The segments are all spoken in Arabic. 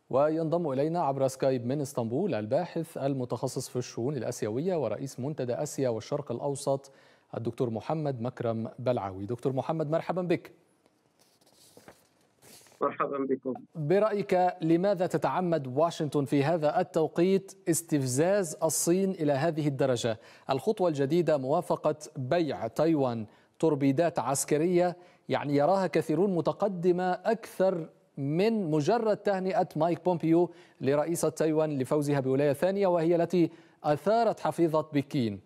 وينضم إلينا عبر سكايب من اسطنبول الباحث المتخصص في الشؤون الآسيوية ورئيس منتدى آسيا والشرق الأوسط الدكتور محمد مكرم بلعاوي. دكتور محمد، مرحبا بك. مرحبا بكم. برأيك لماذا تتعمد واشنطن في هذا التوقيت استفزاز الصين إلى هذه الدرجة؟ الخطوة الجديدة موافقة بيع تايوان توربيدات عسكرية، يعني يراها كثيرون متقدمة أكثر من مجرد تهنئة مايك بومبيو لرئيسة تايوان لفوزها بولاية ثانية، وهي التي أثارت حفيظة بكين.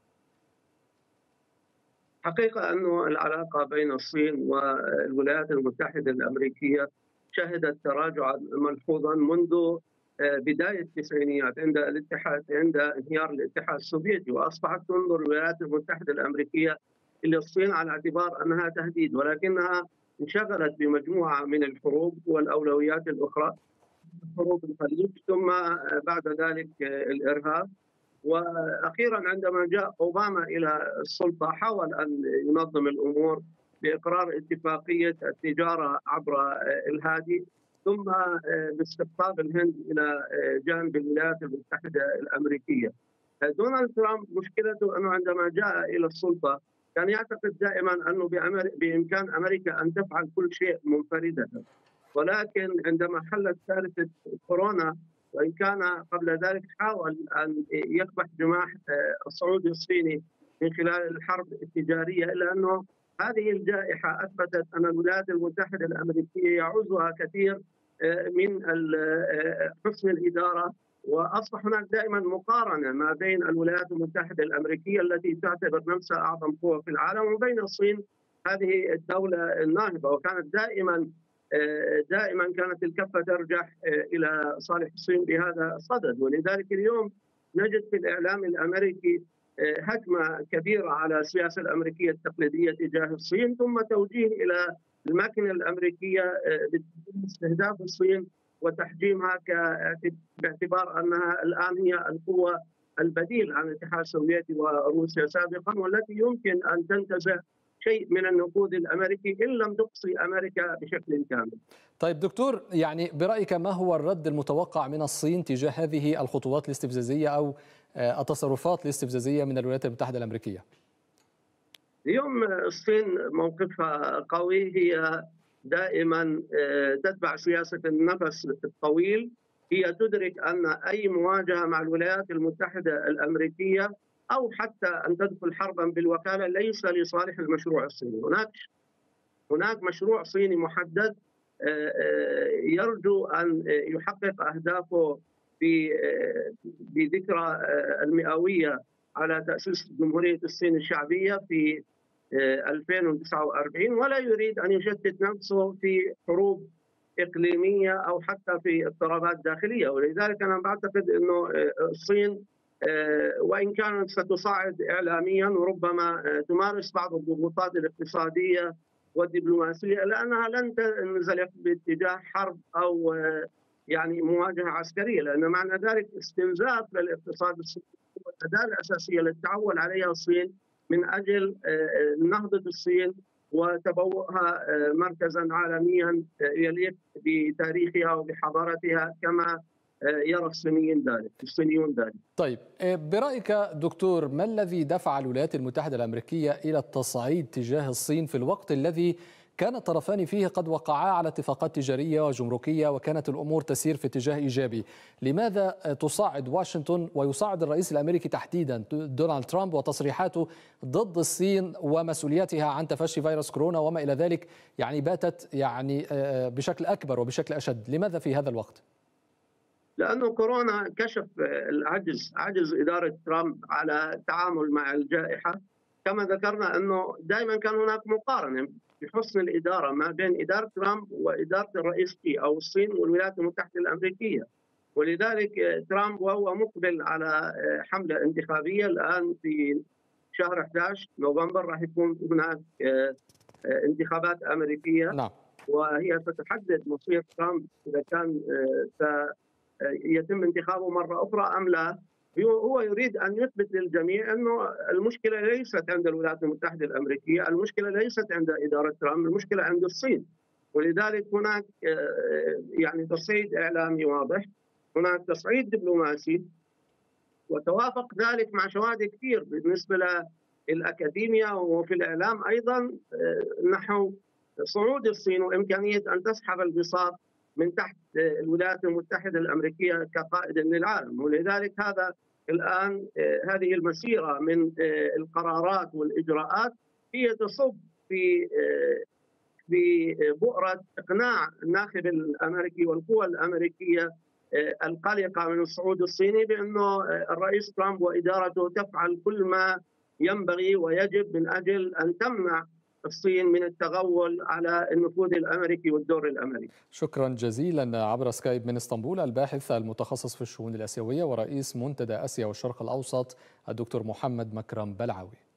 حقيقة أن العلاقة بين الصين والولايات المتحدة الأمريكية شهدت تراجعا ملحوظا منذ بداية التسعينيات عند انهيار الاتحاد السوفيتي، وأصبحت تنظر الولايات المتحدة الأمريكية إلى الصين على اعتبار أنها تهديد، ولكنها انشغلت بمجموعة من الحروب والأولويات الأخرى، حروب الخليج ثم بعد ذلك الإرهاب. واخيرا عندما جاء اوباما الى السلطه حاول ان ينظم الامور باقرار اتفاقيه التجاره عبر الهادي، ثم باستقطاب الهند الى جانب الولايات المتحده الامريكيه. دونالد ترامب مشكلته انه عندما جاء الى السلطه كان يعتقد دائما انه بامكان امريكا ان تفعل كل شيء منفرده، ولكن عندما حلت كارثه كورونا، وإن كان قبل ذلك حاول أن يكبح جماح الصعود الصيني من خلال الحرب التجارية، إلا أنه هذه الجائحة أثبتت أن الولايات المتحدة الأمريكية يعوزها كثير من حسن الإدارة، وأصبح هناك دائما مقارنة ما بين الولايات المتحدة الأمريكية التي تعتبر نفسها أعظم قوة في العالم وبين الصين، هذه الدولة الناهضة، وكانت دائما كانت الكفة ترجح إلى صالح الصين بهذا الصدد. ولذلك اليوم نجد في الإعلام الأمريكي هجمة كبيرة على السياسة الأمريكية التقليدية تجاه الصين، ثم توجيه إلى الماكينة الأمريكية باستهداف الصين وتحجيمها باعتبار أنها الآن هي القوة البديل عن الاتحاد السوفيتي وروسيا سابقا، والتي يمكن أن تنتزع شيء من النفوذ الامريكي ان لم تقصي امريكا بشكل كامل. طيب دكتور، يعني برايك ما هو الرد المتوقع من الصين تجاه هذه الخطوات الاستفزازيه او التصرفات الاستفزازيه من الولايات المتحده الامريكيه؟ اليوم الصين موقفها قوي، هي دائما تتبع سياسه النفس الطويل، هي تدرك ان اي مواجهه مع الولايات المتحده الامريكيه أو حتى أن تدخل حربا بالوكالة ليس لصالح المشروع الصيني. هناك مشروع صيني محدد يرجو أن يحقق أهدافه بذكرى المئوية على تأسيس جمهورية الصين الشعبية في 2049، ولا يريد أن يشتت نفسه في حروب إقليمية أو حتى في اضطرابات داخلية. ولذلك أنا بعتقد أنه الصين وإن كانت ستصعد إعلاميا وربما تمارس بعض الضغوطات الاقتصادية والدبلوماسية، لأنها لن تنزلق باتجاه حرب أو يعني مواجهة عسكرية، لأن معنى ذلك استنزاف للاقتصاد الصيني والأداة الأساسية التي تعول عليها الصين من أجل نهضة الصين وتبوؤها مركزا عالميا يليق بتاريخها وبحضارتها كما يرى الصينيون ذلك. طيب برأيك دكتور، ما الذي دفع الولايات المتحدة الأمريكية إلى التصعيد تجاه الصين في الوقت الذي كان الطرفان فيه قد وقعا على اتفاقات تجارية وجمركية وكانت الأمور تسير في اتجاه إيجابي؟ لماذا تصعد واشنطن ويصعد الرئيس الأمريكي تحديدا دونالد ترامب وتصريحاته ضد الصين ومسؤوليتها عن تفشي فيروس كورونا وما إلى ذلك، يعني باتت يعني بشكل أكبر وبشكل أشد؟ لماذا في هذا الوقت؟ لأنه كورونا كشف عجز إدارة ترامب على التعامل مع الجائحة. كما ذكرنا أنه دائما كان هناك مقارنة بحسن الإدارة ما بين إدارة ترامب وإدارة الرئيس شي أو الصين والولايات المتحدة الأمريكية. ولذلك ترامب وهو مقبل على حملة انتخابية الآن في شهر 11 نوفمبر راح يكون هناك انتخابات أمريكية. نعم. وهي ستحدد مصير ترامب إذا كان يتم انتخابه مرة أخرى أم لا. هو يريد أن يثبت للجميع أنه المشكلة ليست عند الولايات المتحدة الأمريكية، المشكلة ليست عند إدارة ترامب، المشكلة عند الصين. ولذلك هناك يعني تصعيد إعلامي واضح، هناك تصعيد دبلوماسي، وتوافق ذلك مع شواهد كثير بالنسبة للأكاديميا وفي الإعلام أيضا نحو صعود الصين وإمكانية أن تسحب البساط من تحت الولايات المتحدة الأمريكية كقائد للعالم. ولذلك هذا الآن هذه المسيرة من القرارات والإجراءات هي تصب في بؤرة إقناع الناخب الأمريكي والقوى الأمريكية القلقة من الصعود الصيني بأنه الرئيس ترامب وإدارته تفعل كل ما ينبغي ويجب من أجل أن تمنع الصين من التغول على النفوذ الأمريكي والدور الأمريكي. شكرا جزيلا. عبر سكايب من اسطنبول الباحث المتخصص في الشؤون الآسيوية ورئيس منتدى آسيا والشرق الأوسط الدكتور محمد مكرم بلعوي.